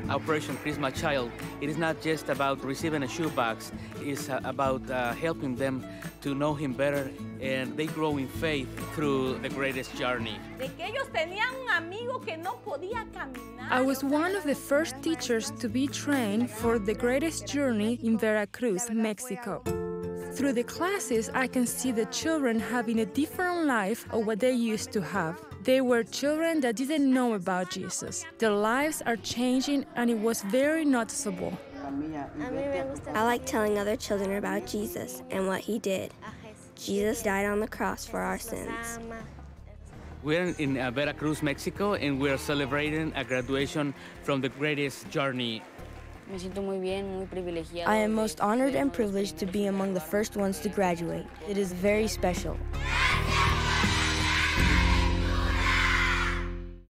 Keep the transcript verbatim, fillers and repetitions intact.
Operation Christmas Child, it is not just about receiving a shoebox, it's uh, about uh, helping them to know Him better, and they grow in faith through the greatest journey. I was one of the first teachers to be trained for the greatest journey in Veracruz, Mexico. Through the classes, I can see the children having a different life of what they used to have. They were children that didn't know about Jesus. Their lives are changing, and it was very noticeable. I like telling other children about Jesus and what He did. Jesus died on the cross for our sins. We're in uh, Veracruz, Mexico, and we're celebrating a graduation from the greatest journey. I am most honored and privileged to be among the first ones to graduate. It is very special.